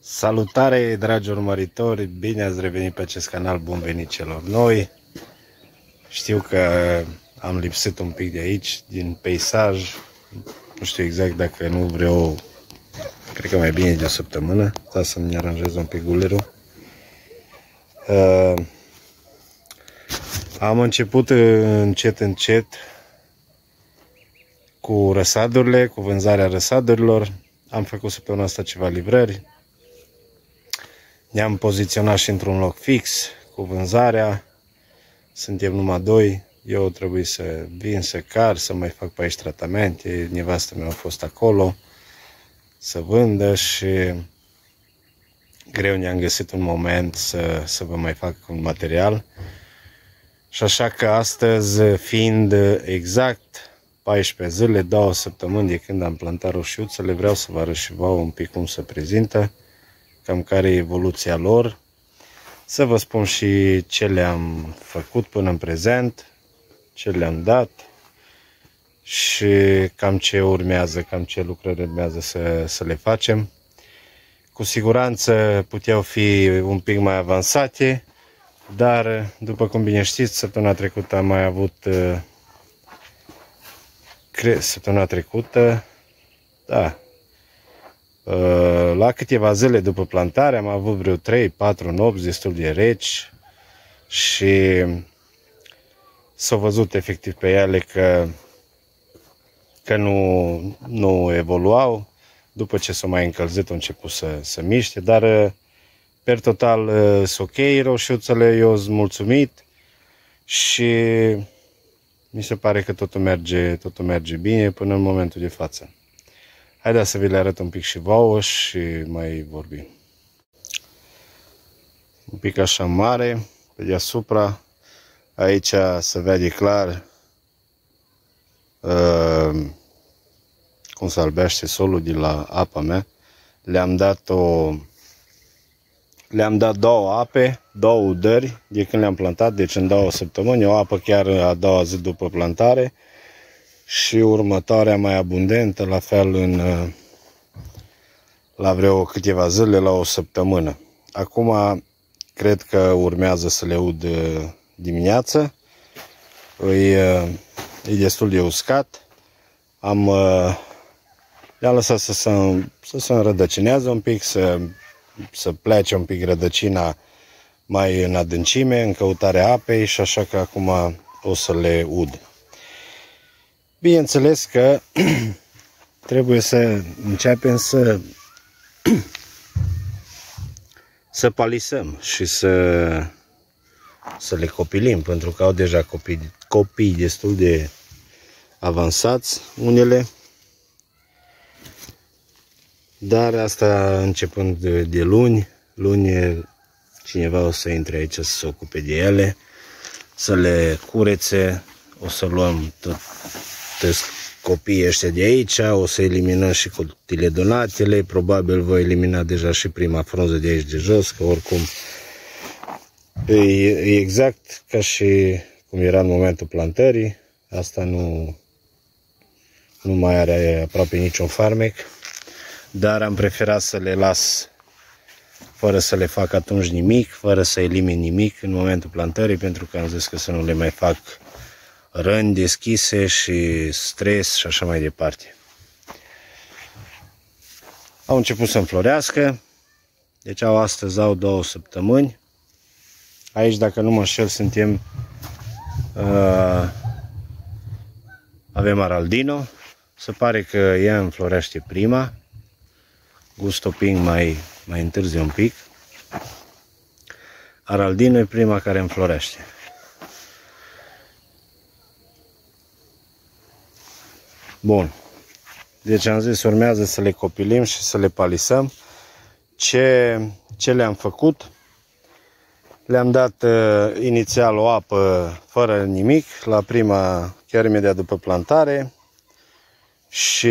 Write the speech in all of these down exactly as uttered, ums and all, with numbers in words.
Salutare, dragi urmăritori! Bine ați revenit pe acest canal, bun venit celor noi! Știu că am lipsit un pic de aici, din peisaj. Nu știu exact dacă nu vreau, cred că mai bine de o săptămână. Da, să-mi aranjez un pic gulerul. Uh, am început încet, încet cu răsadurile, cu vânzarea răsadurilor. Am făcut săptămâna asta ceva livrări. Ne-am poziționat și într-un loc fix cu vânzarea. Suntem numai doi. Eu trebuie să vin, să car, să mai fac pe aici tratamente. Nevastă mea a fost acolo să vândă și greu ne-am găsit un moment să, să vă mai fac un material. Și așa că astăzi, fiind exact paisprezece zile, două săptămâni de când am plantat roșiuțele, vreau să vă arăt și vouă un pic cum se prezintă, cam care e evoluția lor, să vă spun și ce le-am făcut până în prezent, ce le-am dat și cam ce urmează, cam ce lucrări urmează să, să le facem. Cu siguranță puteau fi un pic mai avansate, dar după cum bine știți, săptămâna trecută am mai avut, cred, săptămâna trecută, da, la câteva zile după plantare am avut vreo trei patru nopți destul de reci și s-au văzut efectiv pe ele că, că nu, nu evoluau. După ce s-au mai încălzit au început să, să miște, dar per total sunt ok roșiuțele, eu sunt mulțumit și mi se pare că totul merge, totul merge bine până în momentul de față. Haideți să vi le arăt un pic și vouă și mai vorbim. Un pic așa mare, pe deasupra, aici se vede clar uh, cum se albește solul de la apa mea. Le-am dat o, le-am dat două ape, două udări de când le-am plantat, deci în două săptămâni, o apă chiar a doua zi după plantare și următoarea mai abundentă, la fel în, la vreo câteva zile, la o săptămână. Acum cred că urmează să le ud dimineața. E, e destul de uscat. Am, le-am lăsat să se, să se înrădăcinează un pic, să, să plece un pic rădăcina mai în adâncime, în căutarea apei și așa că acum o să le ud. Bineînțeles că trebuie să începem să, să palisăm și să, să le copilim, pentru că au deja copii, copii destul de avansați unele. Dar asta începând de, de luni, luni cineva o să intre aici să se ocupe de ele, să le curețe, o să luăm tot copiii ăștia de aici, o să eliminăm și cotiledonatele, probabil voi elimina deja și prima frunză de aici de jos, că oricum e, e exact ca și cum era în momentul plantării. Asta nu, nu mai are aproape niciun farmec, dar am preferat să le las fără să le fac atunci nimic, fără să elimin nimic în momentul plantării, pentru că am zis că să nu le mai fac răni deschise și stres și așa mai departe. Au început să înflorească, deci au astăzi au două săptămâni. Aici, dacă nu mă înșel, suntem uh, avem Araldino. Se pare că ea înflorește prima. Gusto Pink mai, mai întârzie un pic. Araldino e prima care înflorește. Bun, deci am zis, urmează să le copilim și să le palisăm. Ce, ce le-am făcut? Le-am dat uh, inițial o apă fără nimic, la prima, chiar imediat după plantare, și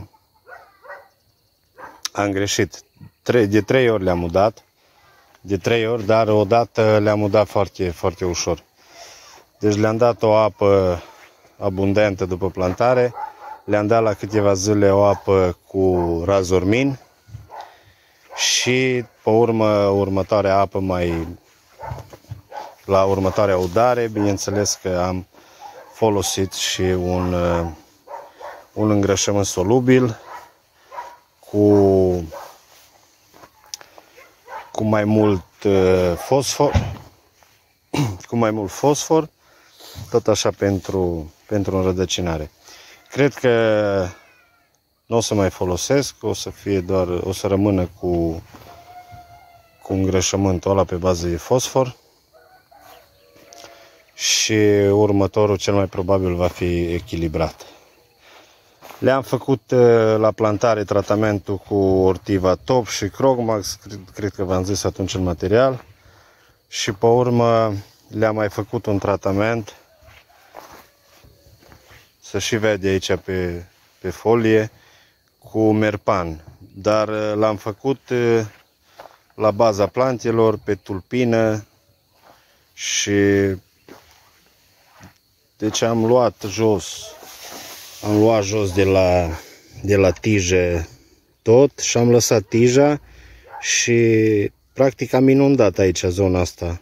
am greșit. Tre de trei ori le-am udat, de trei ori, dar odată le-am udat foarte, foarte ușor. Deci le-am dat o apă abundentă după plantare. Le-am dat la câteva zile o apă cu razormin și pe urmă, următoarea apă mai, la următoarea udare, bineînțeles că am folosit și un, un îngrășământ solubil cu, cu mai mult fosfor, cu mai mult fosfor, tot așa pentru, pentru înrădăcinare. Cred că nu o să mai folosesc, o să fie doar, o să rămână cu, cu îngrășământul ăla pe bază de fosfor și următorul cel mai probabil va fi echilibrat. Le-am făcut la plantare tratamentul cu Ortiva Top și Krogmax, cred, cred că v-am zis atunci în material, și pe urmă le-am mai făcut un tratament, să și vede aici pe, pe folie, cu Merpan, dar l-am făcut la baza plantelor, pe tulpină și deci am luat jos, am luat jos de la, de la tijă tot și am lăsat tija și practic am inundat aici zona asta,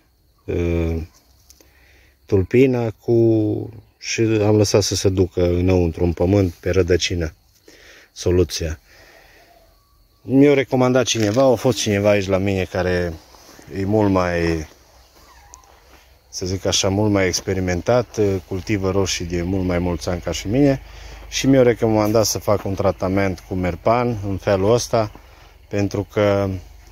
tulpina cu, și am lăsat să se ducă înăuntru în pământ pe rădăcină soluția. Mi-a recomandat cineva, a fost cineva aici la mine care e mult mai, să zic așa, mult mai experimentat, cultivă roșii de mult mai mulți ani ca și mine și mi-a recomandat să fac un tratament cu Merpan în felul ăsta, pentru că,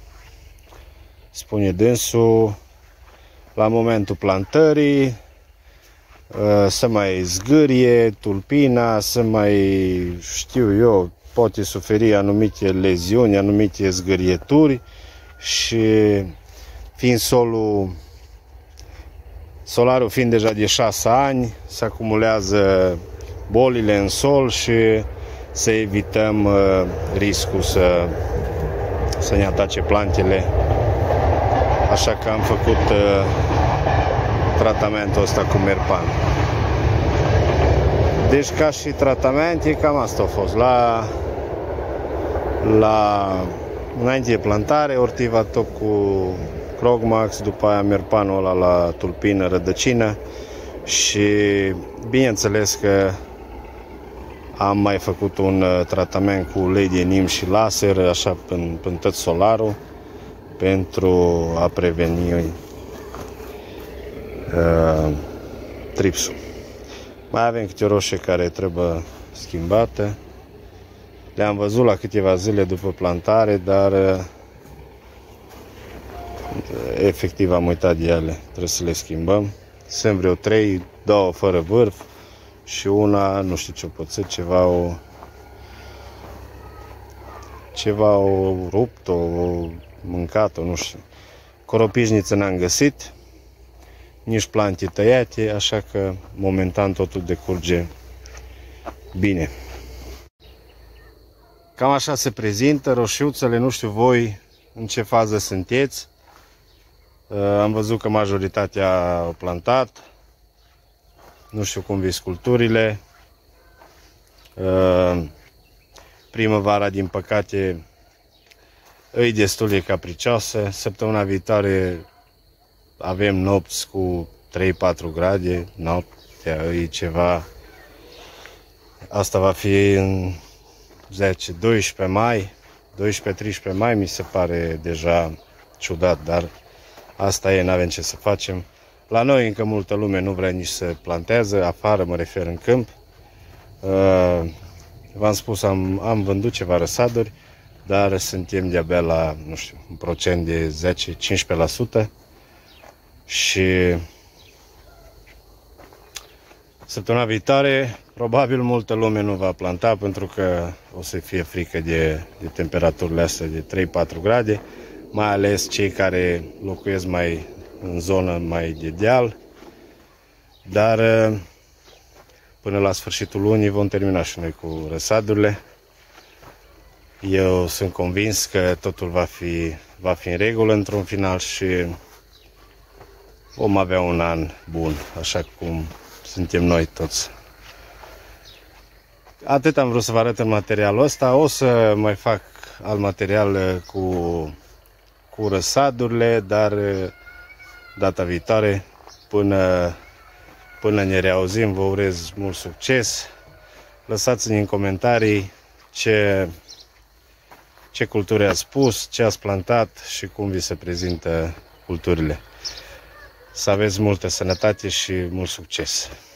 spune dânsul, la momentul plantării să mai zgârie tulpina, să mai, știu eu, poate suferi anumite leziuni, anumite zgârieturi și fiind solul, solarul fiind deja de șase ani, se acumulează bolile în sol și să evităm uh, riscul să, să ne atace plantele. Așa că am făcut uh, tratamentul ăsta cu Merpan. Deci ca și tratamente, cam asta a fost. La, la înainte de plantare, Ortiva Top cu Krogmax, după aia Merpanul ăla la tulpină, rădăcină și bineînțeles că am mai făcut un tratament cu ulei de nim și laser, așa până, până tot solarul, pentru a preveni uh, tripsul. Mai avem câte roșii care trebuie schimbate. Le-am văzut la câteva zile după plantare, dar uh, efectiv am uitat de ele. Trebuie să le schimbăm. Sunt vreo trei, două fără vârf și una, nu știu ce o pățit, ceva o ceva o rupt, o mâncat-o, nu știu. Coropișniță n-am găsit, nici plante tăiate, așa că momentan totul decurge bine. Cam așa se prezintă roșiuțele, nu știu voi în ce fază sunteți. Am văzut că majoritatea au plantat, nu știu cum vezi culturile. Primăvara, din păcate, e destul de capricioasă. Săptămâna viitoare avem nopți cu trei patru grade, noaptea e ceva, asta va fi în zece doisprezece mai, doisprezece treisprezece mai, mi se pare deja ciudat, dar asta e, n-avem ce să facem. La noi încă multă lume nu vrea nici să plantează, afară mă refer în câmp. V-am spus, am, am vândut ceva răsaduri, dar suntem de-abia la, nu știu, un procent de zece cincisprezece la sută și săptămâna viitoare probabil multă lume nu va planta pentru că o să fie frică de, de temperaturile astea de trei patru grade, mai ales cei care locuiesc mai în zonă mai de deal, dar până la sfârșitul lunii vom termina și noi cu răsadurile. Eu sunt convins că totul va fi, va fi în regulă într-un final și vom avea un an bun, așa cum suntem noi toți. Atât am vrut să vă arăt în materialul ăsta. O să mai fac alt material cu cu răsadurile, dar data viitoare, până, până ne reauzim, vă urez mult succes. Lăsați-ne în comentarii ce, ce culturi ați pus, ce ați plantat și cum vi se prezintă culturile. Să aveți multă sănătate și mult succes!